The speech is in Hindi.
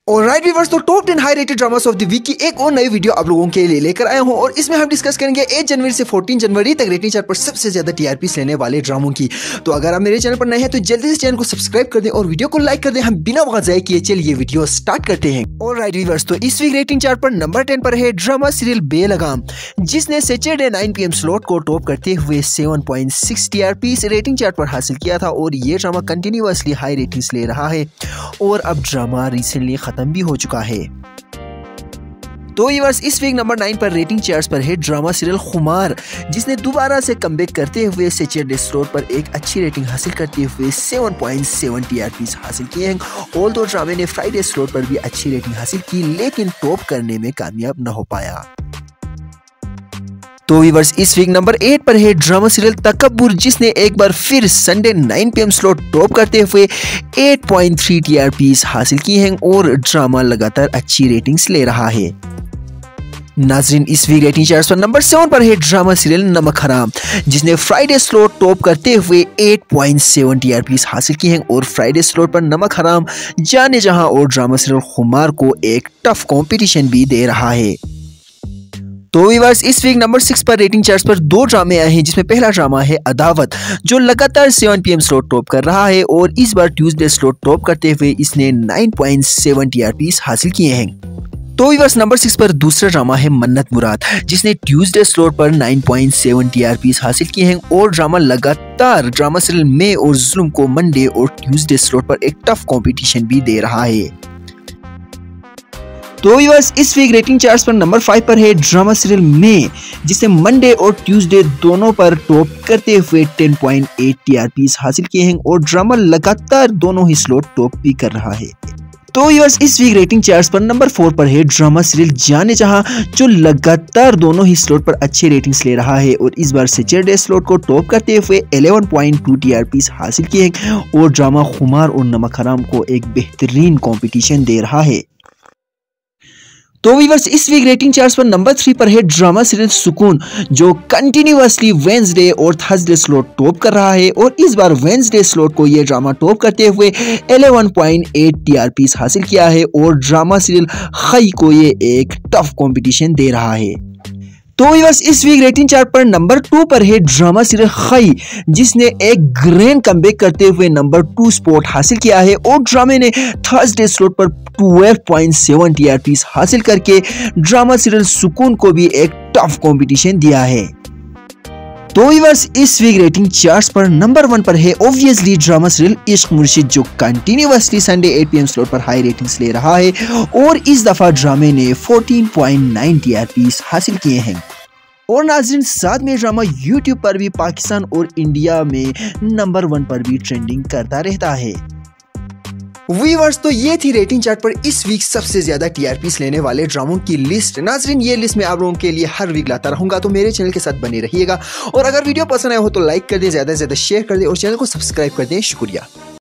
ऑलराइट व्यूअर्स, तो top 10 high rated dramas of the week की एक और नई वीडियो आप लोगों के लिए लेकर आया हूं और इसमें हम डिस्कस करेंगे 8 जनवरी से 14 जनवरी तक रेटिंग चार्ट पर सबसे ज्यादा टीआरपी लेने वाले ड्रामों की। तो अगर आप मेरे चैनल पर नए हैं तो जल्दी से चैनल को सब्सक्राइब कर दें और वीडियो को लाइक कर दें। हम बिना वक्त जाए किए चलिए वीडियो स्टार्ट करते हैं। ऑलराइट व्यूअर्स, तो इस वीक रेटिंग चार्ट पर नंबर 10 पर है ड्रामा सीरियल बेलगाम, जिसने सैटरडे 9 PM स्लॉट को टॉप करते हुए 7.6 टीआरपी रेटिंग चार्ट पर हासिल किया था और ये ड्रामा कंटिन्यूअसली हाई रेटिंग्स ले रहा है और अब ड्रामा रिसेंटली खत्म भी हो चुका है। तो व्यूअर्स, इस वीक नंबर 9 पर रेटिंग चार्ट्स पर है ड्रामा सीरियल खुमार, जिसने दोबारा से कमबैक करते हुए सैटरडे स्लॉट पर एक अच्छी रेटिंग हासिल करते हुए 7.7 टीआरपी हासिल किए हैं। ऑल्दो ड्रामे ने फ्राइडे स्लॉट पर भी अच्छी रेटिंग हासिल की लेकिन टॉप करने में कामयाब न हो पाया। तो व्यूअर्स, इस वीक नंबर 8 पर है ड्रामा सीरियल तकब्बुर, जिसने एक बार फिर संडे 9 PM स्लॉट टॉप करते हुए 8.3 टीआरपी हासिल की हैं और ड्रामा लगातार अच्छी रेटिंग्स ले रहा है। नाजरीन, इस वीक रेटिंग चार्ट्स पर नंबर 7 पर है ड्रामा सीरियल नमक हराम, जिसने फ्राइडे स्लॉट टॉप करते हुए 8.7 टीआरपी हासिल की हैं और फ्राइडे स्लॉट पर नमक हराम जाने जहां और ड्रामा सीरियल खुमार को एक टफ कंपटीशन भी दे रहा है। तो व्यूअर्स, इस वीक नंबर 6 पर रेटिंग चार्ट्स पर दो ड्रामे आए हैं, जिसमें पहला ड्रामा है अदावत, जो लगातार 7 PM स्लॉट टॉप कर रहा है और इस बार ट्यूसडे स्लॉट टॉप करते हुए इसने 9.7 टीआरपी हासिल किए हैं। तो व्यूअर्स, नंबर 6 पर दूसरा ड्रामा है मन्नत मुराद, जिसने ट्यूसडे स्लॉट पर 9.7 टीआरपी हासिल किए हैं और ड्रामा लगातार ड्रामा सीरियल में और जुल्म को मंडे और ट्यूसडे स्लॉट पर एक टफ कंपटीशन भी दे रहा है। तो व्यूअर्स, इस वीक रेटिंग चार्ट्स पर नंबर 5 पर है ड्रामा सीरियल में, जिसे मंडे और ट्यूसडे दोनों पर टॉप करते हुए 10.8 टीआरपी हासिल किए हैं और ड्रामा लगातार दोनों ही स्लॉट टॉप भी कर रहा है। तो व्यूअर्स, इस वीक रेटिंग चार्ट्स पर नंबर 4 पर है ड्रामा सीरियल जाने जहां, जो लगातार दोनों ही स्लॉट पर अच्छे रेटिंग्स ले रहा है और इस बार सैटरडे स्लॉट को टॉप करते हुए 11.2 टीआरपी हासिल किए हैं और ड्रामा खुमार और नमक हराम को एक बेहतरीन कंपटीशन दे रहा है। तो व्यूअर्स, इस वीक रेटिंग चार्ट्स पर नंबर 3 पर है ड्रामा सीरियल सुकून, जो कंटिन्यूअसली वेडनेसडे और थर्सडे स्लॉट टॉप कर रहा है और इस बार वेडनेसडे स्लॉट को ये ड्रामा टॉप करते हुए 11.8 टीआरपी हासिल किया है और ड्रामा सीरियल खई को ये एक टफ कंपटीशन दे रहा है। तो व्यूअर्स, इस वीक रेटिंग चार्ट पर नंबर 2 पर है ड्रामा सीरियल खई, जिसने एक ग्रैंड कमबैक करते हुए नंबर 2 स्पॉट हासिल किया है और ड्रामे ने थर्सडे स्लॉट पर 12.7 टीआरपी हासिल करके ड्रामा सीरियल सुकून को भी एक टफ कंपटीशन दिया है। तो व्यूअर्स, इस वीक रेटिंग चार्ट्स पर नंबर 1 पर है obviously drama serial Ishq Murshid, जो कंटिन्यूअसली संडे 8 PM स्लॉट पर हाई रेटिंग्स ले रहा है और इस दफा ड्रामे ने 14.9 टीआरपी हासिल किए हैं। और नाज़रीन, साथ में ड्रामा यूट्यूब पर भी पाकिस्तान और इंडिया में नंबर 1 पर भी ट्रेंडिंग करता रहता है। व्यूअर्स, तो ये थी रेटिंग चार्ट पर इस वीक सबसे ज्यादा टीआरपी लेने वाले ड्रामों की लिस्ट। नाजरीन, ये लिस्ट मैं आप लोगों के लिए हर वीक लाता रहूंगा, तो मेरे चैनल के साथ बने रहिएगा और अगर वीडियो पसंद आया हो तो लाइक कर दें, ज्यादा से ज्यादा शेयर कर दें और चैनल को सब्सक्राइब कर दें। शुक्रिया।